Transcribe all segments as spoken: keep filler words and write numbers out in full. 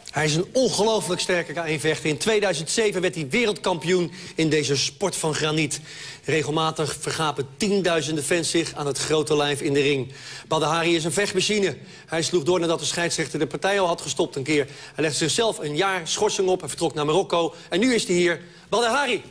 Hij is een ongelooflijk sterke K één-vechter. In tweeduizend zeven werd hij wereldkampioen in deze sport van graniet. Regelmatig vergapen tienduizenden fans zich aan het grote lijf in de ring. Badr Hari is een vechtmachine. Hij sloeg door nadat de scheidsrechter de partij al had gestopt een keer. Hij legde zichzelf een jaar schorsing op en vertrok naar Marokko. En nu is hij hier, Badr Hari.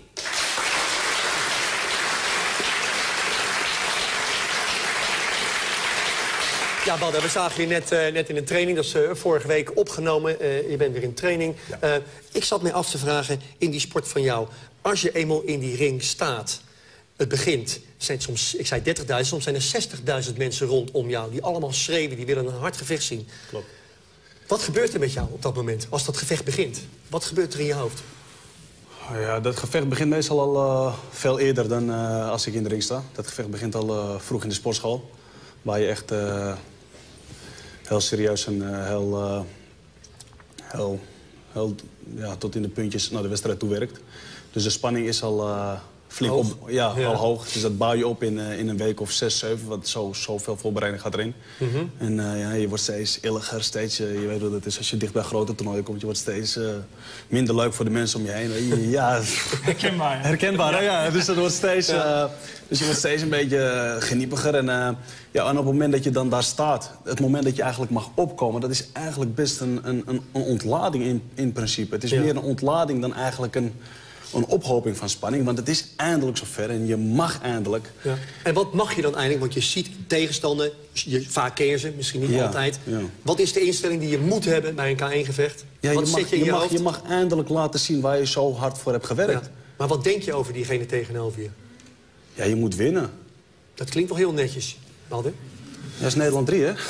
Ja, Badr, we zagen je net, uh, net in een training. Dat is uh, vorige week opgenomen. Uh, je bent weer in training. Ja. Uh, ik zat mij af te vragen, in die sport van jou... als je eenmaal in die ring staat, het begint... Zijn soms, ik zei dertigduizend, soms zijn er zestigduizend mensen rondom jou... die allemaal schreeuwen, die willen een hard gevecht zien. Klopt. Wat gebeurt er met jou op dat moment, als dat gevecht begint? Wat gebeurt er in je hoofd? Ja, dat gevecht begint meestal al uh, veel eerder dan uh, als ik in de ring sta. Dat gevecht begint al uh, vroeg in de sportschool. Waar je echt... Uh, heel serieus en uh, heel, uh, heel, heel ja, tot in de puntjes naar de wedstrijd toe werkt. Dus de spanning is al uh, flink hoog. op, ja, Ja. al hoog. Dus dat bouw je op in, uh, in een week of zes, zeven, want zo, zoveel voorbereiding gaat erin. Mm-hmm. En uh, ja, je wordt steeds illiger, steeds, uh, je weet wat het is als je dicht bij grote toernooien komt. Je wordt steeds uh, minder leuk voor de mensen om je heen. Ja, herkenbaar. Herkenbaar, hè? Ja. Dus dat wordt steeds... Uh, Dus je wordt steeds een beetje uh, geniepiger. En, uh, ja, en op het moment dat je dan daar staat, het moment dat je eigenlijk mag opkomen... dat is eigenlijk best een, een, een ontlading in, in principe. Het is ja. meer een ontlading dan eigenlijk een, een ophoping van spanning. Want het is eindelijk zover en je mag eindelijk. Ja. En wat mag je dan eindelijk? Want je ziet tegenstander, je, vaak ken je ze, misschien niet ja, altijd. Ja. Wat is de instelling die je moet hebben bij een K één-gevecht? Ja, wat je, mag, zet je in je, je mag, hoofd? je mag eindelijk laten zien waar je zo hard voor hebt gewerkt. Ja. Maar wat denk je over diegene tegenover je? Ja, je moet winnen. Dat klinkt wel heel netjes, Badr. Dat is Nederland drie, hè?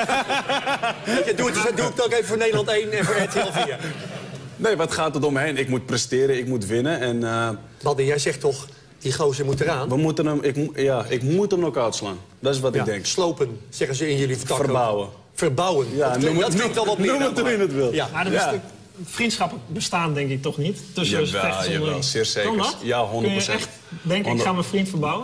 Ja, doe, het, doe het ook even voor Nederland één en voor R T L vier. Nee, wat gaat er om me heen? Ik moet presteren, ik moet winnen. En, uh, Badr, jij zegt toch, die gozer moet eraan? we moeten hem, ik, ja, ik moet hem knock-out slaan. Dat is wat Ja, ik denk. slopen, zeggen ze in jullie vertakken. Verbouwen. Verbouwen. Ja, dat klinkt, noem, dat klinkt wel wat meer. Noem het hoe je het wil. Ja. Maar er Ja. is vriendschappen bestaan denk ik toch niet? Tussen Jawel, vechters onderling. jawel, zeer zeker. Kan dat? Ja, honderd procent. Kun je echt denken, ik ga mijn vriend verbouwen?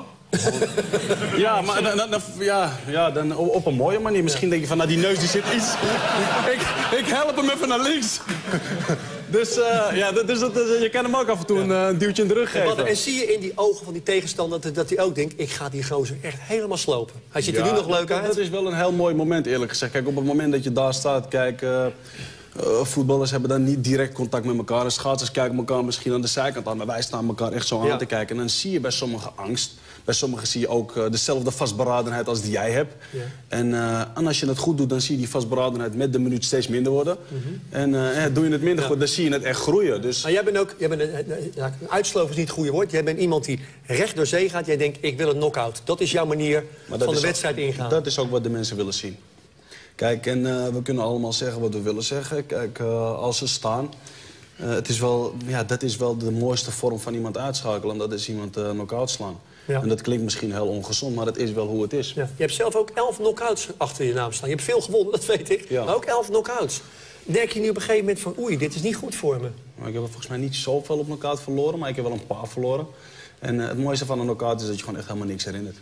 Ja, maar dan, dan, ja, ja, dan op een mooie manier. Misschien denk je van, nou, die neus die zit iets... ik, ik help hem even naar links. Dus, uh, ja, dus, dat, dus je kan hem ook af en toe een, uh, duwtje in de rug geven. En, en zie je in die ogen van die tegenstander dat, dat hij ook denkt... ik ga die gozer echt helemaal slopen. Hij ziet er Ja, nu nog leuk dat, uit. Dat is wel een heel mooi moment, eerlijk gezegd. Kijk, op het moment dat je daar staat, kijk... Uh, Uh, voetballers hebben dan niet direct contact met elkaar. En schaatsers kijken elkaar misschien aan de zijkant aan. Maar wij staan elkaar echt zo aan Ja. te kijken. En dan zie je bij sommigen angst. Bij sommigen zie je ook uh, dezelfde vastberadenheid als die jij hebt. Ja. En, uh, en als je het goed doet, dan zie je die vastberadenheid met de minuut steeds minder worden. Mm-hmm. En uh, eh, doe je het minder ja. goed, dan zie je het echt groeien. Dus... Maar jij bent ook, jij bent een, ja, een uitslover is niet het goede woord. Jij bent iemand die recht door zee gaat. Jij denkt, ik wil een knock-out. Dat is jouw manier van de wedstrijd ook, ingaan. Dat is ook wat de mensen willen zien. Kijk, en uh, we kunnen allemaal zeggen wat we willen zeggen. Kijk, uh, als ze staan... Uh, het is wel, ja, dat is wel de mooiste vorm van iemand uitschakelen. En dat is iemand uh, knock-out slaan. Ja. En dat klinkt misschien heel ongezond, maar dat is wel hoe het is. Ja. Je hebt zelf ook elf knock-outs achter je naam staan. Je hebt veel gewonnen, dat weet ik. Ja. Maar ook elf knock-outs. Denk je nu op een gegeven moment van... oei, dit is niet goed voor me? Maar ik heb volgens mij niet zoveel op knock-out verloren, maar ik heb wel een paar verloren. En uh, het mooiste van een knock-out is dat je gewoon echt helemaal niks herinnert.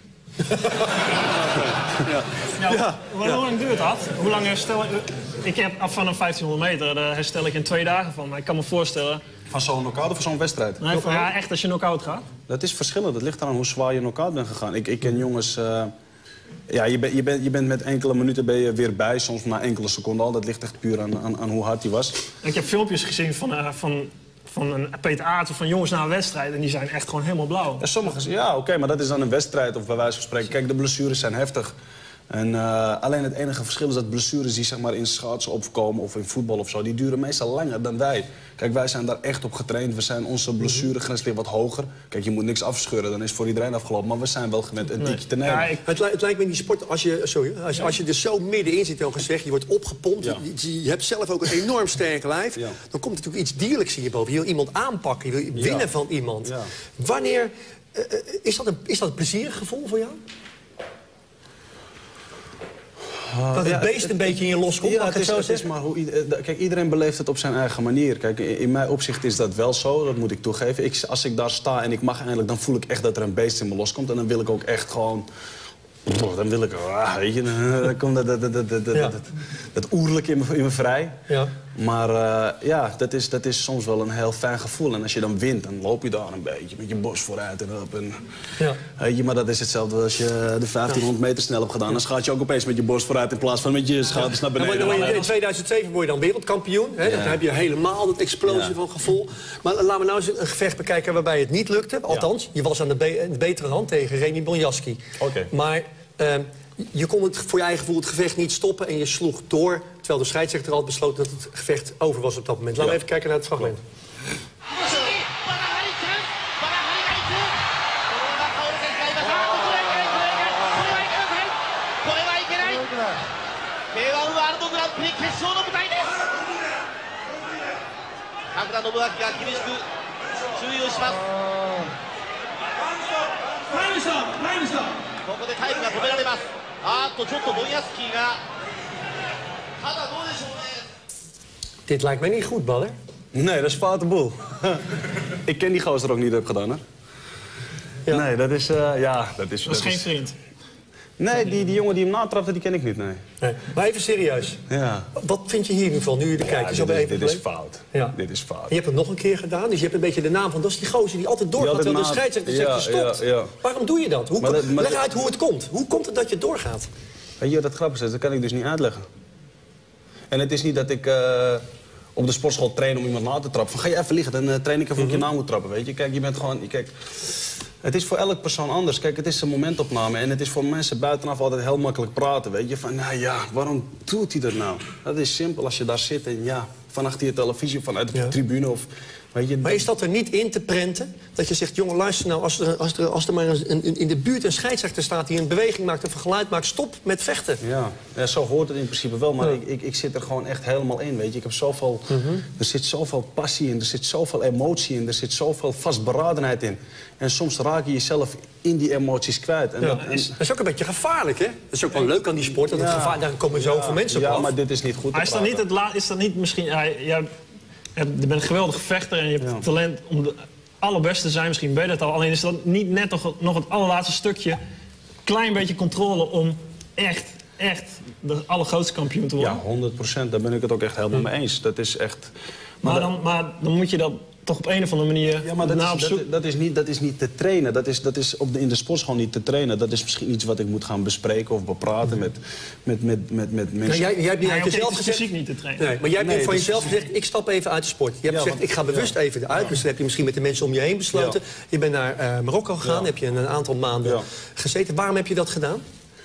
ja. Ja, ja. Hoe lang duurt dat? Hoe lang herstel ik... Ik heb af van een vijftienhonderd meter, daar herstel ik in twee dagen van. Maar ik kan me voorstellen... Van zo'n knock-out of van zo'n wedstrijd? Nee, van, ja, echt als je knock-out gaat. Dat is verschillend. Dat ligt eraan hoe zwaar je knock-out bent gegaan. Ik, ik ken jongens... Uh, ja, je, ben, je, bent, je bent met enkele minuten ben je weer bij. Soms na enkele seconden al. Dat ligt echt puur aan, aan, aan hoe hard hij was. Ik heb filmpjes gezien van... Uh, van van een Peter Aert of van jongens na een wedstrijd. En die zijn echt gewoon helemaal blauw. Ja, sommigen, ja oké, okay, maar dat is dan een wedstrijd of bij wijze van spreken. Kijk, de blessures zijn heftig. En uh, alleen het enige verschil is dat blessures die zeg maar, in schaatsen opkomen of in voetbal of zo, die duren meestal langer dan wij. Kijk, wij zijn daar echt op getraind. We zijn, onze blessuregrens ligt wat hoger. Kijk, je moet niks afscheuren, dan is het voor iedereen afgelopen. Maar we zijn wel gewend een tikje te nemen. Ja, ik... het, het lijkt me in die sport, als je, sorry, als, als je er zo middenin zit, al gezegd, je wordt opgepompt. Ja. Je, je hebt zelf ook een enorm sterk lijf. Ja. Dan komt er natuurlijk iets dierlijks hierboven. Je wil iemand aanpakken, je wil winnen ja. van iemand. Ja. Wanneer, uh, is, dat een, is dat een plezierig gevoel voor jou? Dat het ja, beest het, een beetje in je loskomt, ja, mag het ik is, het zo het is maar hoe, kijk, iedereen beleeft het op zijn eigen manier. Kijk, in mijn opzicht is dat wel zo, dat moet ik toegeven. Ik, als ik daar sta en ik mag eindelijk, dan voel ik echt dat er een beest in me loskomt. En dan wil ik ook echt gewoon... Dan wil ik, ah, weet je, dan komt dat, dat, dat, dat, dat, ja. dat, dat oerlijk in me, in me vrij. Ja. Maar uh, ja, dat is, dat is soms wel een heel fijn gevoel. En als je dan wint, dan loop je daar een beetje met je borst vooruit en op. En, ja. Weet je, maar dat is hetzelfde als je de vijftienhonderd meter snel hebt gedaan. Dan gaat je ook opeens met je borst vooruit in plaats van met je schouders naar beneden. Ja, in tweeduizend zeven word je dan wereldkampioen. Hè? Ja. Dan heb je helemaal dat explosie ja. van gevoel. Maar laten we nou eens een gevecht bekijken waarbij het niet lukte. Althans, ja. je was aan de, be de betere hand tegen Remy Bonjasky. Okay. Maar uh, je kon het voor je eigen gevoel het gevecht niet stoppen en je sloeg door. Terwijl de scheidsrechter al besloot dat het gevecht over was op dat moment. Laten we ja. even kijken naar het fragment. Dit lijkt mij niet goed, Baller. Nee, dat is foute boel. Ik ken die gozer ook niet, heb gedaan, hè? Ja. Nee, dat is... Uh, ja, dat is... Dat is dat geen is... vriend. Nee, die, die jongen die hem natrapte, die ken ik niet, nee. nee. Maar even serieus. Ja. Wat vind je hier nu van, nu je er kijkt? Ja, zo dit, is, dit is fout. Ja. Dit is fout. En je hebt het nog een keer gedaan, dus je hebt een beetje de naam van... dat is die gozer die altijd doorgaat, terwijl de scheidsrechter zegt, ja, gestopt. Ja, ja. Waarom doe je dat? Hoe maar dat maar leg dat... uit hoe het komt. Hoe komt het dat je doorgaat? Weet je wat dat grappig is? Dat kan ik dus niet uitleggen. En het is niet dat ik... Uh... op de sportschool trainen om iemand na te trappen. Van, ga je even liggen, dan uh, train ik even hoe ik je na moet trappen, weet je. Kijk, je bent gewoon... Kijk, het is voor elke persoon anders. Kijk, het is een momentopname. En het is voor mensen buitenaf altijd heel makkelijk praten, weet je. Van, nou ja, waarom doet hij dat nou? Dat is simpel als je daar zit en ja... van achter je televisie of vanuit de ja. tribune of... Weet je, maar is dat er niet in te prenten? Dat je zegt, jongen, luister nou, als er, als er, als er maar een, een, in de buurt een scheidsrechter staat... die een beweging maakt of een geluid maakt, stop met vechten. Ja, ja zo hoort het in principe wel. Maar ja. ik, ik, ik zit er gewoon echt helemaal in, weet je. Ik heb zoveel... Mm-hmm. Er zit zoveel passie in, er zit zoveel emotie in... er zit zoveel vastberadenheid in. En soms raak je jezelf in die emoties kwijt. En ja. dat, en... dat is ook een beetje gevaarlijk, hè? Dat is ook wel leuk aan die sport, dat het ja. gevaar... daar komen zoveel ja. mensen op Ja, af. maar dit is niet goed Maar is dat niet, het la is dat niet misschien... Ja, ja, je bent een geweldige vechter en je hebt ja. talent om de allerbeste te zijn. Misschien ben je dat al. Alleen is dat niet net nog, nog het allerlaatste stukje... klein beetje controle om echt, echt de allergrootste kampioen te worden? Ja, honderd procent. Daar ben ik het ook echt helemaal mee eens. Dat is echt... Maar, maar, dan, maar dan moet je dat toch op een of andere manier... Ja, maar dat, is, dat, dat, is, niet, dat is niet te trainen. Dat is, dat is op de, in de sportschool niet te trainen. Dat is misschien iets wat ik moet gaan bespreken of bepraten met, met, met, met, met mensen. Ja, jij, jij hebt niet nee, uit jezelf gezegd... fysiek niet te trainen. Nee, maar jij hebt nee, van dus, jezelf gezegd, ik stap even uit de sport. Je hebt ja, gezegd, want, ik ga bewust ja. even eruit. Ja. Dus dan heb je misschien met de mensen om je heen besloten. Ja. Je bent naar uh, Marokko gegaan, ja. heb je een aantal maanden ja. gezeten. Waarom heb je dat gedaan?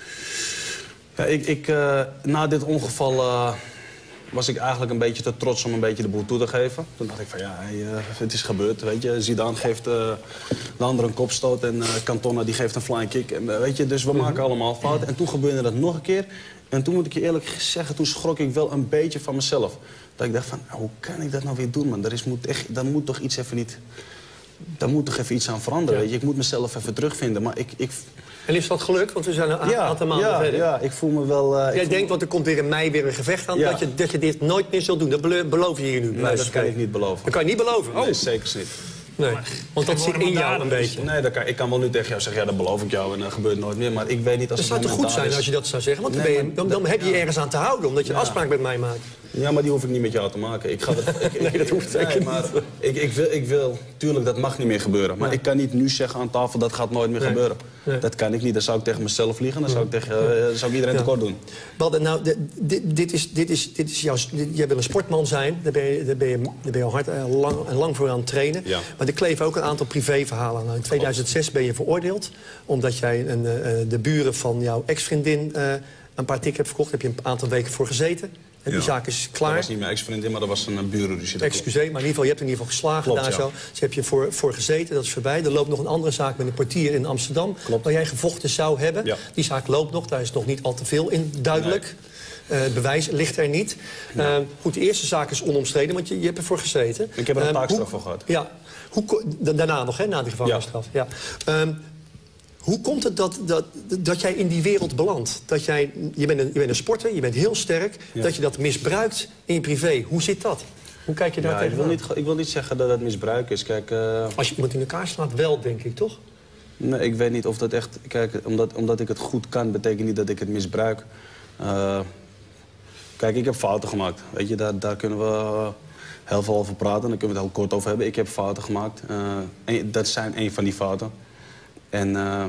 Ja, ik, ik, uh, na dit ongeval... Uh, was ik eigenlijk een beetje te trots om een beetje de boel toe te geven. Toen dacht ik van ja, hey, uh, het is gebeurd, weet je. Zidane geeft uh, de andere een kopstoot en uh, Cantona die geeft een flying kick. En, uh, weet je, dus we mm-hmm. maken allemaal fouten. En toen gebeurde dat nog een keer. En toen moet ik je eerlijk zeggen, toen schrok ik wel een beetje van mezelf. Dat ik dacht van, hoe kan ik dat nou weer doen, man? Er is, moet echt, daar moet toch iets even niet... Daar moet toch even iets aan veranderen, ja. weet je. Ik moet mezelf even terugvinden, maar ik... ik En is dat gelukt? Want we zijn een ja, aantal maanden ja, verder. Ja, ik voel me wel... Uh, Jij denkt, want er komt weer in mei weer een gevecht aan... Ja. Dat, je, dat je dit nooit meer zult doen. Dat beloof je hier nu. Nee, dat kan ik niet beloven. Dat kan je niet beloven? Oh. Nee, zeker niet. Nee, want dat zit in jou een beetje. Nee, dat kan, ik kan wel nu tegen jou zeggen, ja, dat beloof ik jou en dat gebeurt nooit meer. Maar ik weet niet als het het zou toch goed zijn is. Als je dat zou zeggen? Want dan, nee, ben je, dan, dan heb je je ergens aan te houden, omdat je een ja. afspraak met mij maakt. Ja, maar die hoef ik niet met jou te maken. Ik ga dat, ik, nee, dat hoeft zeker nee, maar ik, ik, wil, ik wil... Tuurlijk, dat mag niet meer gebeuren. Maar nee. ik kan niet nu zeggen aan tafel, dat gaat nooit meer nee. gebeuren. Nee. Dat kan ik niet. Dan zou ik tegen mezelf liegen. Dan zou ik, tegen, uh, dan zou ik iedereen ja. tekort doen. Wel, nou, dit, dit is, dit is, dit is jouw... Jij wil een sportman zijn. Daar ben je, daar ben je, daar ben je al hard en lang, en lang voor aan het trainen. Ja. Maar er kleven ook een aantal privéverhalen aan. In tweeduizend zes ben je veroordeeld. Omdat jij een, uh, de buren van jouw ex-vriendin uh, een paar tikken hebt verkocht. Daar heb je een aantal weken voor gezeten. En die ja. zaak is klaar. Dat was niet mijn ex-vriendin, maar dat was een burenruzie. Excuseer, maar in ieder geval, je hebt in ieder geval geslagen Klopt, daar ja. zo. Dus heb je voor, voor gezeten, dat is voorbij. Er loopt nog een andere zaak met een portier in Amsterdam... Klopt. waar jij gevochten zou hebben. Ja. Die zaak loopt nog, daar is nog niet al te veel in duidelijk. Nee. Uh, het bewijs ligt er niet. Ja. Uh, goed, de eerste zaak is onomstreden, want je, je hebt ervoor gezeten. Ik heb er een uh, taakstraf voor gehad. Ja, hoe, daarna nog, hè, na die gevangenisstraf. Ja. Ja. Um, Hoe komt het dat, dat, dat jij in die wereld belandt? Dat jij, je, bent een, je bent een sporter, je bent heel sterk. Ja. Dat je dat misbruikt in je privé. Hoe zit dat? Hoe kijk je daar ja, tegen? Ik wil, niet, ik wil niet zeggen dat het misbruik is. Kijk, uh... Als je iemand in elkaar slaat, wel, denk ik, toch? Nee, ik weet niet of dat echt... Kijk, omdat, omdat ik het goed kan, betekent niet dat ik het misbruik. Uh... Kijk, ik heb fouten gemaakt. Weet je, daar, daar kunnen we heel veel over praten. Daar kunnen we het heel kort over hebben. Ik heb fouten gemaakt. Uh, en dat zijn een van die fouten. En uh,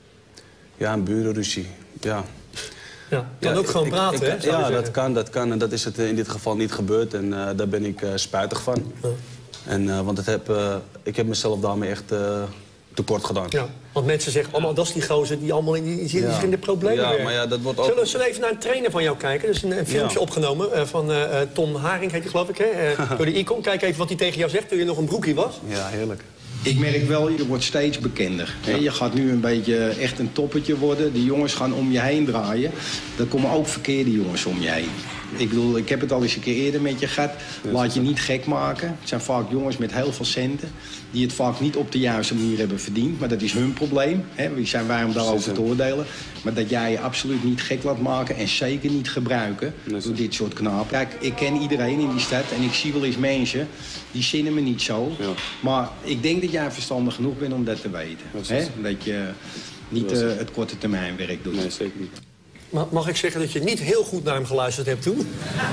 ja, een burenruzie. Ja. Ja, kan ja, ook gewoon ik, praten, ik, hè? Ja, dat kan, dat kan. En dat is het in dit geval niet gebeurd. En uh, daar ben ik uh, spijtig van. Ja. En, uh, want het heb, uh, ik heb mezelf daarmee echt uh, tekort gedaan. Ja, want mensen zeggen allemaal, dat is die gozer die allemaal in, die, die, ja. in de problemen ja, werkt. Maar ja, dat wordt ook... Zullen, zullen we even naar een trainer van jou kijken? Er is een, een filmpje ja. opgenomen uh, van uh, Tom Haring, heet hij geloof ik, hè? Uh, door de Icon. Kijk even wat hij tegen jou zegt toen je nog een broekie was. Ja, heerlijk. Ik merk wel, je wordt steeds bekender. Ja. Je gaat nu een beetje echt een toppetje worden. De jongens gaan om je heen draaien. Er komen ook verkeerde jongens om je heen. Ik bedoel, ik heb het al eens een keer eerder met je gehad. Laat je niet gek maken. Het zijn vaak jongens met heel veel centen. Die het vaak niet op de juiste manier hebben verdiend. Maar dat is hun probleem. Hè? Wie zijn wij om daarover te oordelen. Maar dat jij je absoluut niet gek laat maken. En zeker niet gebruiken door dit soort knapen. Kijk, ik ken iedereen in die stad. En ik zie wel eens mensen. Die zinnen me niet zo. Ja. Maar ik denk dat jij verstandig genoeg bent om dat te weten. Dat, hè? Dat je niet uh, het korte termijn werk doet. Nee, zeker niet. Mag ik zeggen dat je niet heel goed naar hem geluisterd hebt toen?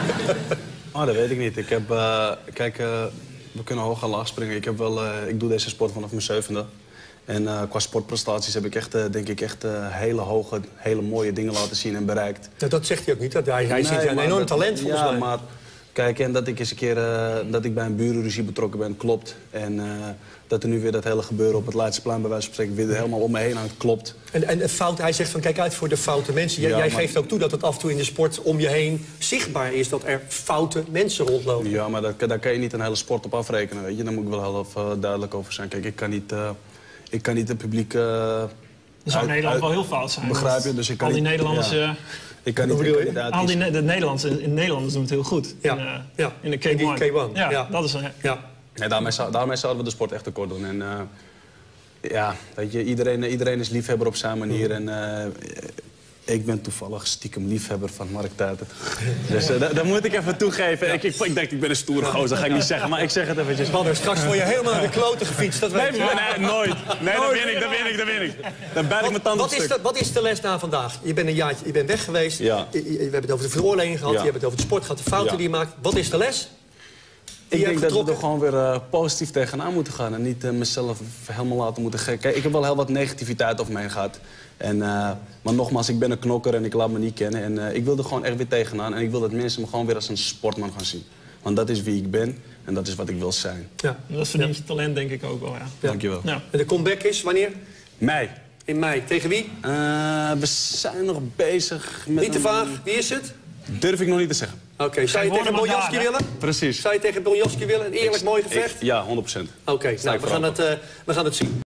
Oh, dat weet ik niet. Ik heb, uh, kijk, uh, we kunnen hoog en laag springen. Ik, heb wel, uh, ik doe deze sport vanaf mijn zevende. En uh, qua sportprestaties heb ik echt, uh, denk ik, echt uh, hele hoge, hele mooie dingen laten zien en bereikt. Ja, dat zegt hij ook niet. Dat hij hij nee, ziet een enorm dat, talent volgens ja, mij. Maar, kijk, en dat ik eens een keer uh, dat ik bij een burenruzie betrokken ben, klopt. En uh, dat er nu weer dat hele gebeuren op het Leidseplein bij wijze van spreken weer helemaal om me heen hangt, klopt. En, en fout, hij zegt van kijk uit voor de foute mensen. Jij, ja, jij maar... geeft ook toe dat het af en toe in de sport om je heen zichtbaar is dat er foute mensen rondlopen. Ja, maar daar, daar kan je niet een hele sport op afrekenen, weet je. Daar moet ik wel heel uh, duidelijk over zijn. Kijk, ik kan niet, uh, ik kan niet het publiek... Uh, dat zou in Nederland uit, wel heel fout zijn. Begrijp je? Dus ik kan al die niet, Nederlanders... Ja. Uh, Ik kan niet, ik kan niet al die de Nederlanders, in Nederlanders doen het heel goed. Ja, in, uh, ja. in de K één. In die K één. Ja, ja, dat is een... Ja. Nee, daarmee, daarmee zouden we de sport echt tekort doen. En, uh, ja, weet je, iedereen, iedereen is liefhebber op zijn manier. En uh, ik ben toevallig stiekem liefhebber van Mark Tuitert. Dus uh, dat, dat moet ik even toegeven. Ja. Ik, ik, ik denk, ik ben een stoere gozer, dat ga ik niet zeggen. Maar ik zeg het eventjes. Badder, straks word je helemaal naar de kloten gefietst. Dat nee, weet nee, nee, nooit. Nee, dat win ik, dat win ik, dat win ik. Dan bijt ik mijn tanden op wat, is de, wat is de les na vandaag? Je bent een jaartje, je bent weg geweest. Ja. Je, je, we hebben het over de veroordeling gehad. Ja. Je hebt het over de sport gehad, de fouten ja. die je maakt. Wat is de les? Ik denk dat we er gewoon weer uh, positief tegenaan moeten gaan. En niet uh, mezelf helemaal laten moeten gek. Kijk, ik heb wel heel wat negativiteit over me heen gehad. En, uh, maar nogmaals, ik ben een knokker en ik laat me niet kennen. En uh, ik wil er gewoon echt weer tegenaan. En ik wil dat mensen me gewoon weer als een sportman gaan zien. Want dat is wie ik ben en dat is wat ik wil zijn. Ja, dat verdient je talent denk ik ook wel, ja. Ja. Dankjewel. Ja. En de comeback is wanneer? Mei. In mei. Tegen wie? Uh, we zijn nog bezig met... Niet te vaag. Wie is het? Durf ik nog niet te zeggen. Oké, okay. zou je tegen Boljovski willen? Precies. Zou je tegen Boljovski willen? Een eerlijk mooi gevecht? Ik, ja, honderd procent. Oké, okay. nou, we, gaan het, uh, we gaan het zien.